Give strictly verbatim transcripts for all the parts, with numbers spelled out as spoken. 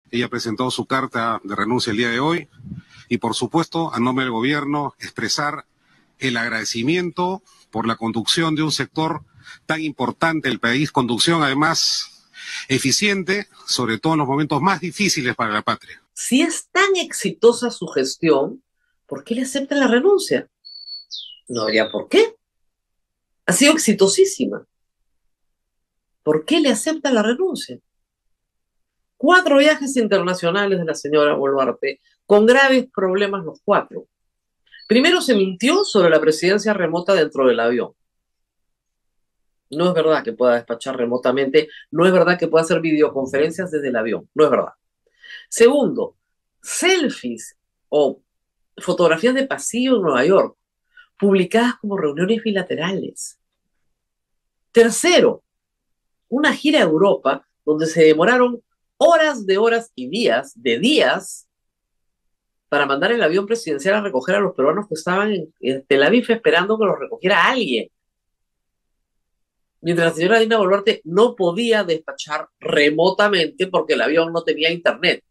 Ella presentó su carta de renuncia el día de hoy y, por supuesto, a nombre del gobierno, expresar el agradecimiento por la conducción de un sector tan importante del país, conducción además eficiente, sobre todo en los momentos más difíciles para la patria. Si es tan exitosa su gestión, ¿por qué le aceptan la renuncia? No habría por qué. Ha sido exitosísima. ¿Por qué le aceptan la renuncia? Cuatro viajes internacionales de la señora Boluarte, con graves problemas los cuatro. Primero se mintió sobre la presidencia remota dentro del avión. No es verdad que pueda despachar remotamente, no es verdad que pueda hacer videoconferencias desde el avión, no es verdad. Segundo, selfies o fotografías de pasillo en Nueva York, publicadas como reuniones bilaterales. Tercero, una gira a Europa donde se demoraron horas de horas y días de días para mandar el avión presidencial a recoger a los peruanos que estaban en, en Tel Aviv esperando que los recogiera alguien. Mientras la señora Dina Boluarte no podía despachar remotamente porque el avión no tenía internet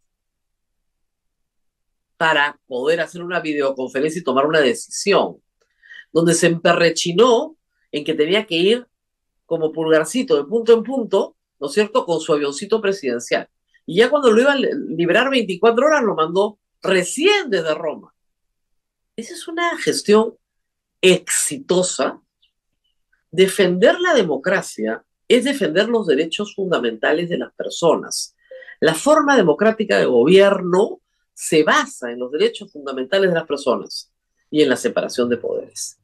para poder hacer una videoconferencia y tomar una decisión, donde se emperrechinó en que tenía que ir como pulgarcito de punto en punto, ¿no es cierto?, con su avioncito presidencial. Y ya cuando lo iba a liberar veinticuatro horas, lo mandó recién desde Roma. Esa es una gestión exitosa. Defender la democracia es defender los derechos fundamentales de las personas. La forma democrática de gobierno se basa en los derechos fundamentales de las personas y en la separación de poderes.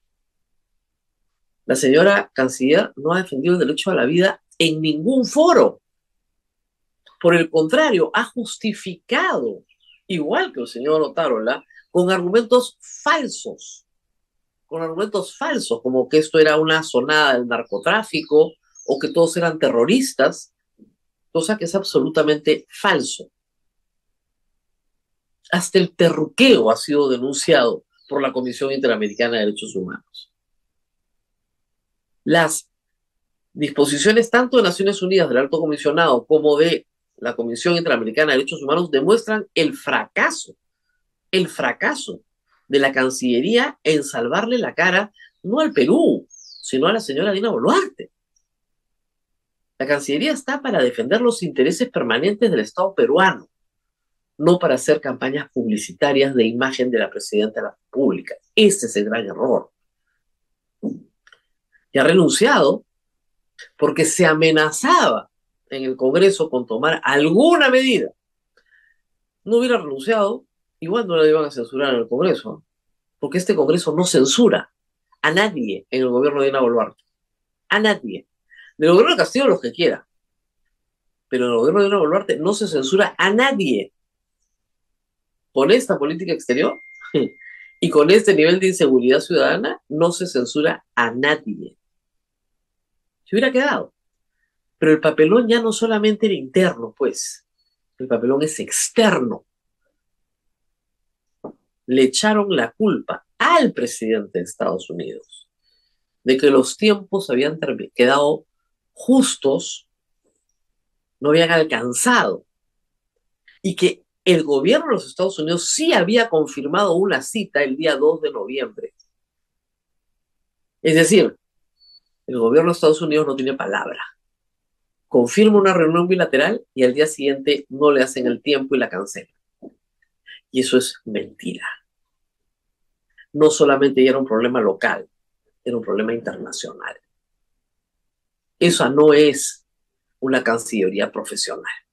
La señora canciller no ha defendido el derecho a la vida en ningún foro. Por el contrario, ha justificado, igual que el señor Otárola, con argumentos falsos, con argumentos falsos, como que esto era una sonada del narcotráfico o que todos eran terroristas, cosa que es absolutamente falso. Hasta el terruqueo ha sido denunciado por la Comisión Interamericana de Derechos Humanos. Las disposiciones tanto de Naciones Unidas, del Alto Comisionado, como de la Comisión Interamericana de Derechos Humanos demuestran el fracaso, el fracaso de la Cancillería en salvarle la cara no al Perú, sino a la señora Dina Boluarte. La Cancillería está para defender los intereses permanentes del Estado peruano, no para hacer campañas publicitarias de imagen de la Presidenta de la República. Ese es el gran error. Y ha renunciado porque se amenazaba en el Congreso con tomar alguna medida. No hubiera renunciado, igual no la iban a censurar en el Congreso, porque este Congreso no censura a nadie en el gobierno de Dina Boluarte. A nadie. Del gobierno de Castillo los que quiera, pero en el gobierno de Dina Boluarte no se censura a nadie. Con esta política exterior y con este nivel de inseguridad ciudadana no se censura a nadie. Se hubiera quedado. Pero el papelón ya no solamente era interno, pues. El papelón es externo. Le echaron la culpa al presidente de Estados Unidos de que los tiempos habían quedado justos, no habían alcanzado, y que el gobierno de los Estados Unidos sí había confirmado una cita el día dos de noviembre. Es decir, el gobierno de Estados Unidos no tiene palabra. Confirma una reunión bilateral y al día siguiente no le hacen el tiempo y la cancelan. Y eso es mentira. No solamente era un problema local, era un problema internacional. Esa no es una cancillería profesional.